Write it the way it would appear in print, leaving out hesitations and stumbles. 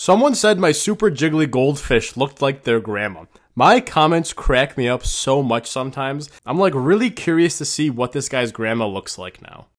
Someone said my super jiggly goldfish looked like their grandma. My comments crack me up so much sometimes. I'm like really curious to see what this guy's grandma looks like now.